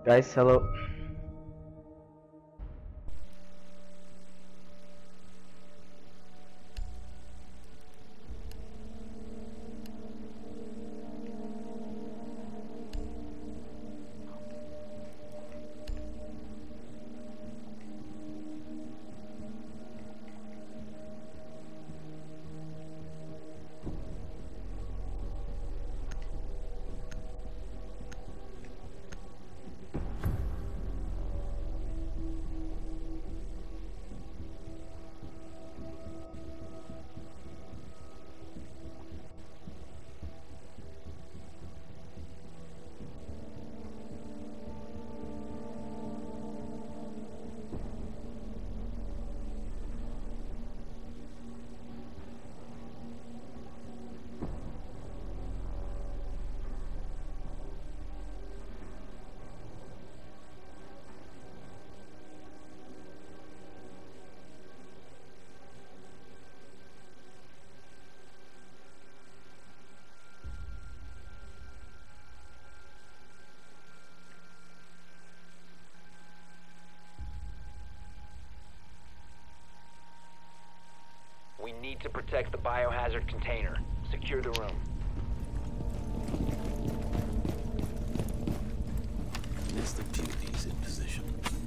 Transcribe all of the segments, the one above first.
Guys, hello. We need to protect the biohazard container. Secure the room. Mr. Beauty's in position.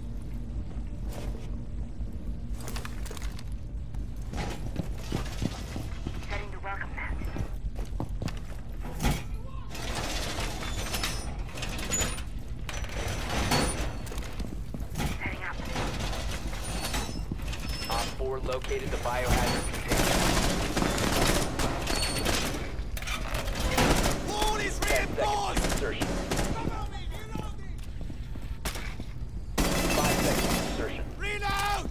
Setting the welcome mat. Setting up. Op 4 located the biohazard container. Wall is 10 seconds to insertion. 5 seconds to insertion. Reload!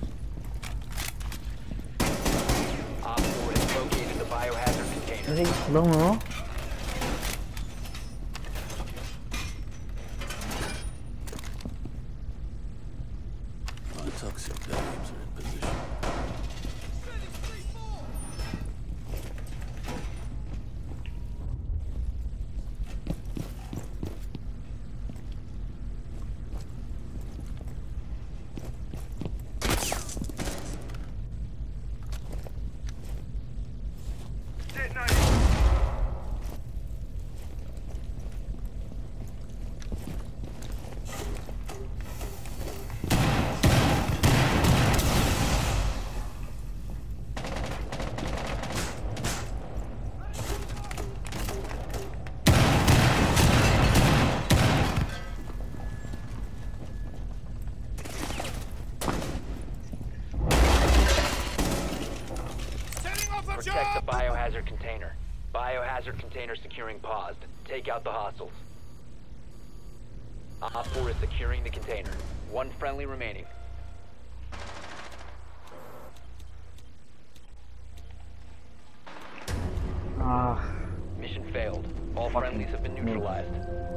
Op 4 has located the biohazard container. Ay, long oh. Our toxic domes are in position. Protect the biohazard container. Biohazard container securing paused. Take out the hostiles. Op 4 is securing the container. One friendly remaining. Ah, Mission failed. All friendlies have been neutralized.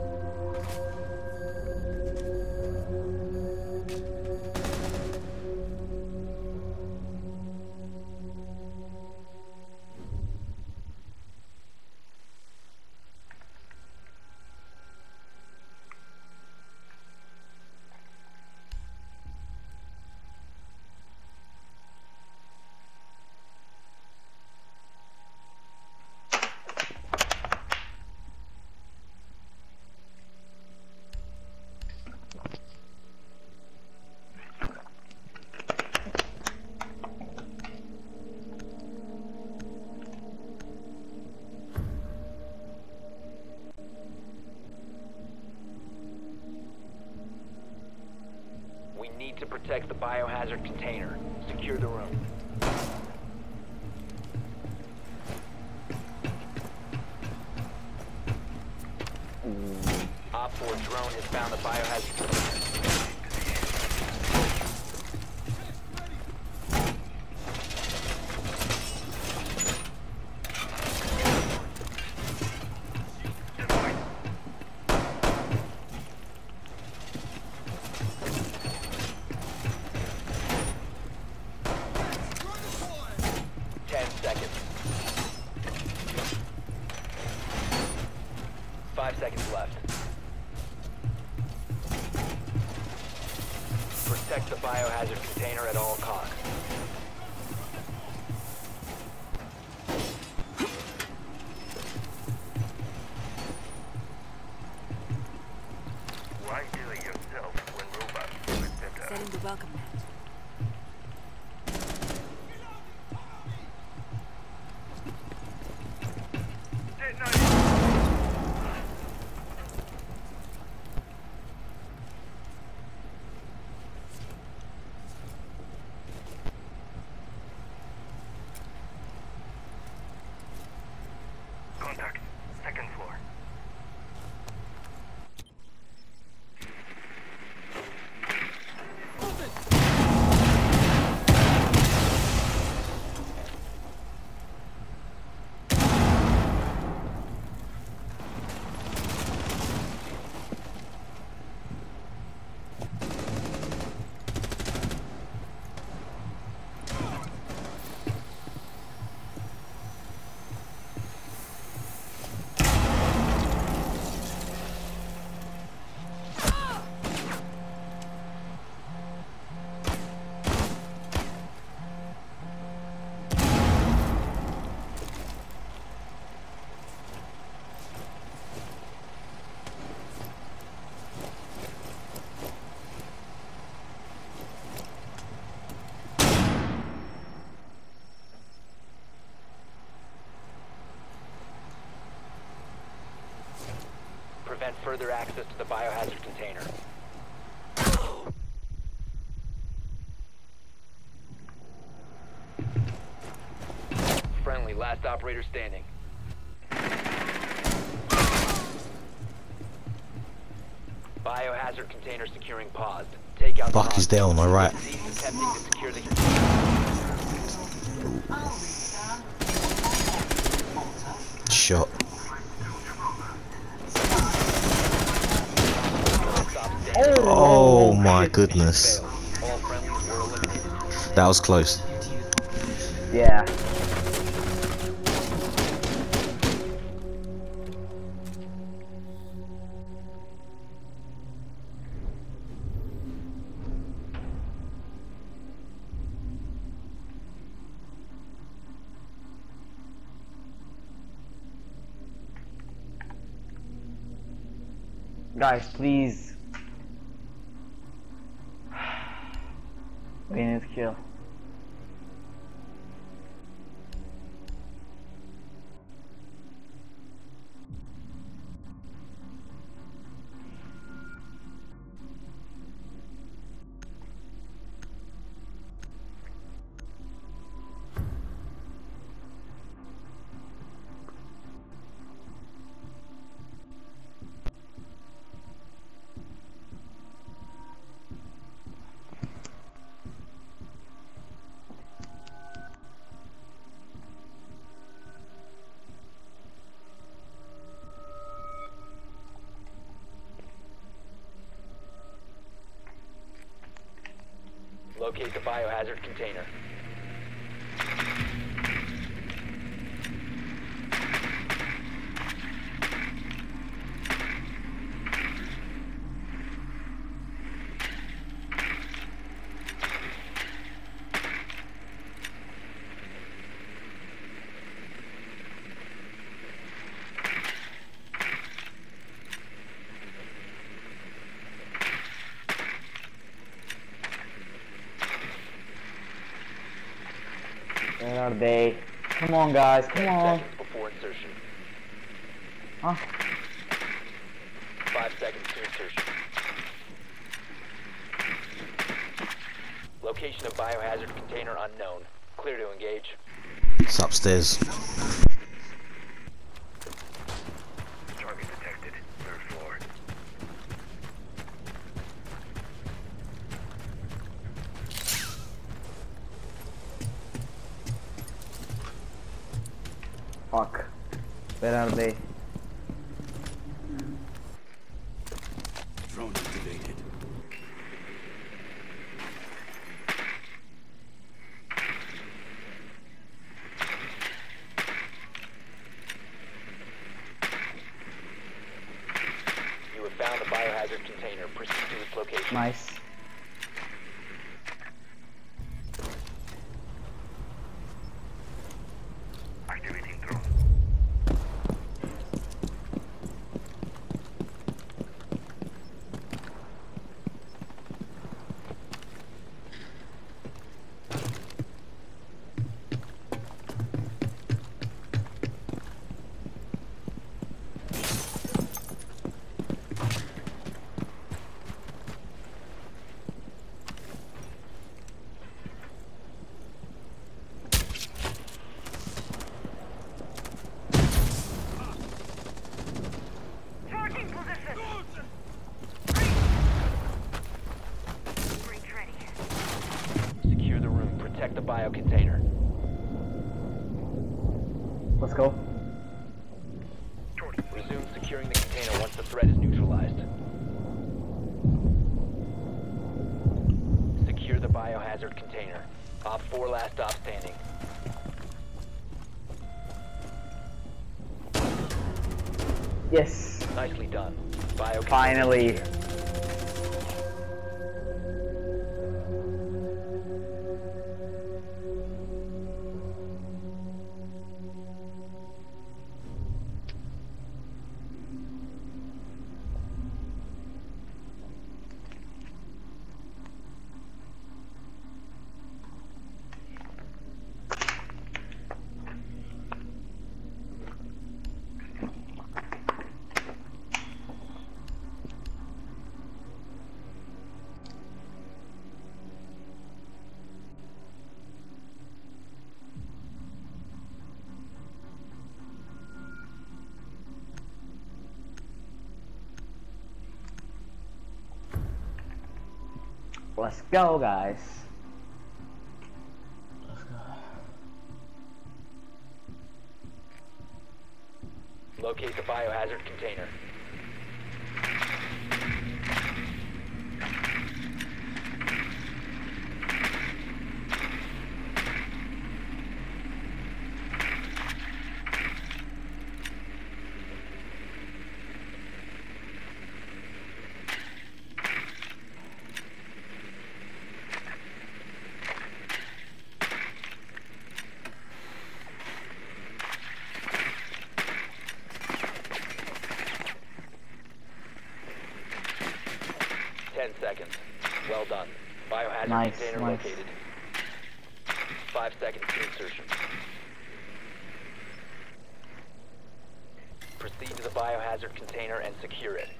We need to protect the biohazard container. Secure the room. Op 4 drone has found the biohazard container. Seconds. 5 seconds left. Protect the biohazard container at all costs. Why kill yourself when robots do it better? Setting the welcome mat. Contact. Second floor. Prevent further access to the biohazard container. Friendly, last operator standing. Biohazard container securing paused. Take out Buck is there on my right. Attempting to secure the Shot. Oh my goodness. all friendlies were eliminated. That was close. Yeah. Guys, please. We need to kill. Locate the biohazard container. Where are they? Come on, guys, come 10 on. seconds before insertion. Huh? 5 seconds to insertion. Location of biohazard container unknown. Clear to engage. It's upstairs. Target detected. Third floor. Fuck. Where are they? Drone activated. You have found the biohazard container. Proceed to its location. Nice. bio container. Let's go. Resume securing the container once the threat is neutralized. Secure the biohazard container. Op 4 last stop standing. Yes. Nicely done. Bio Finally. Let's go, guys. Locate the biohazard container. Seconds. Well done. Biohazard Nice, container nice. located. 5 seconds to insertion. Proceed to the biohazard container and secure it.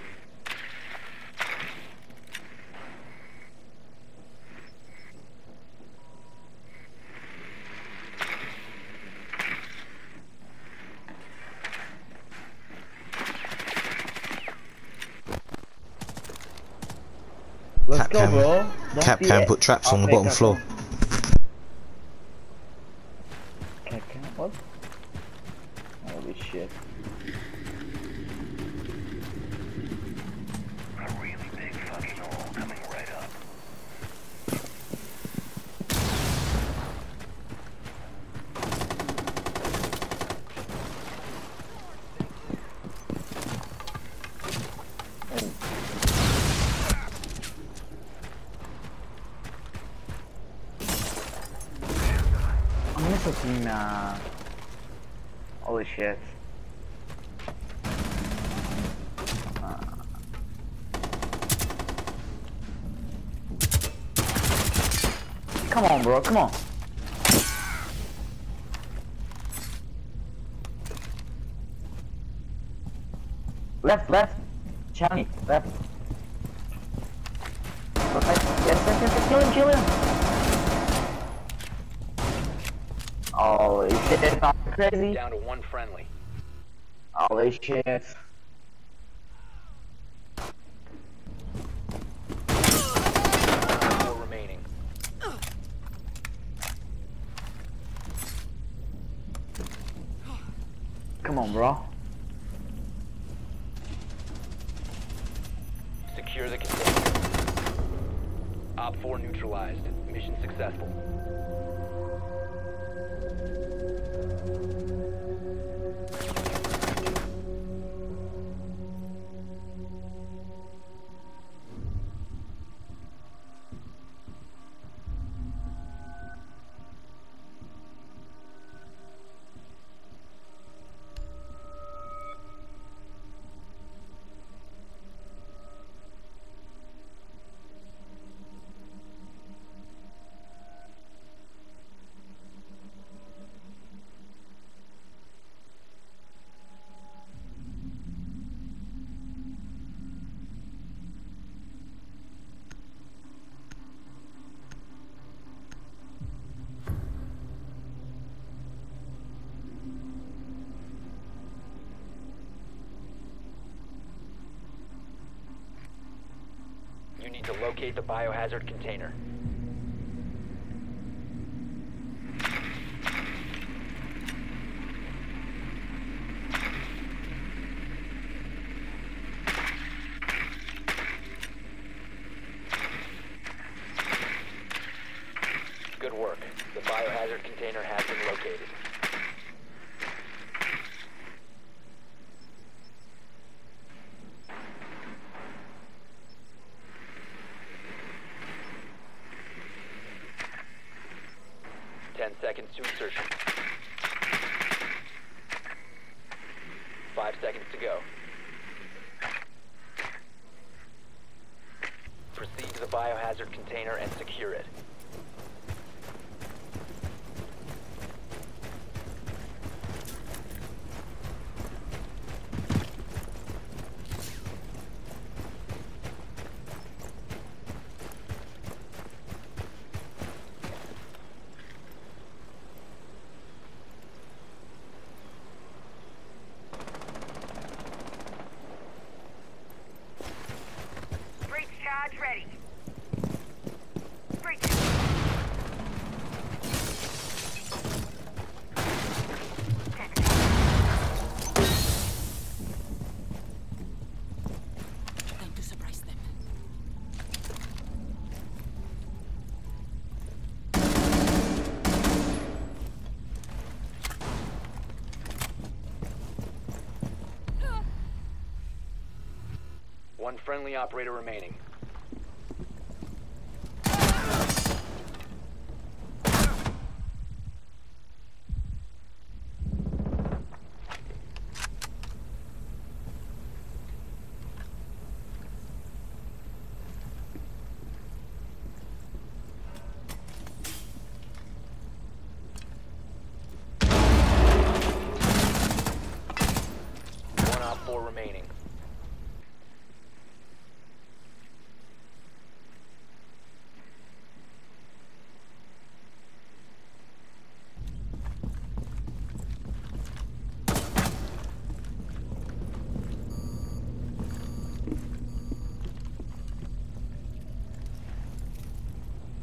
Let's go, bro. Don't Cap be can it. put traps on the Okay, bottom Cap floor. can. Cap can? What? Holy shit. A really big fucking hole coming right up. I'm missing holy shit. Come on, bro, come on. Left. Charlie, left. Yes, kill him. Holy shit, I'm crazy. Down to 1 friendly. Holy shit. Four remaining. Come on, bro. Secure the container. Op 4 neutralized. Mission successful. You need to locate the biohazard container. Good work. The biohazard container has been located. Seconds to insertion. 5 seconds to go. Proceed to the biohazard container and secure it. Breach charge ready. Breach. Time to surprise them. One friendly operator remaining. One op 4 remaining.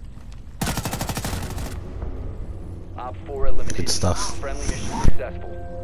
Op 4 eliminated. Good stuff. Friendly mission successful.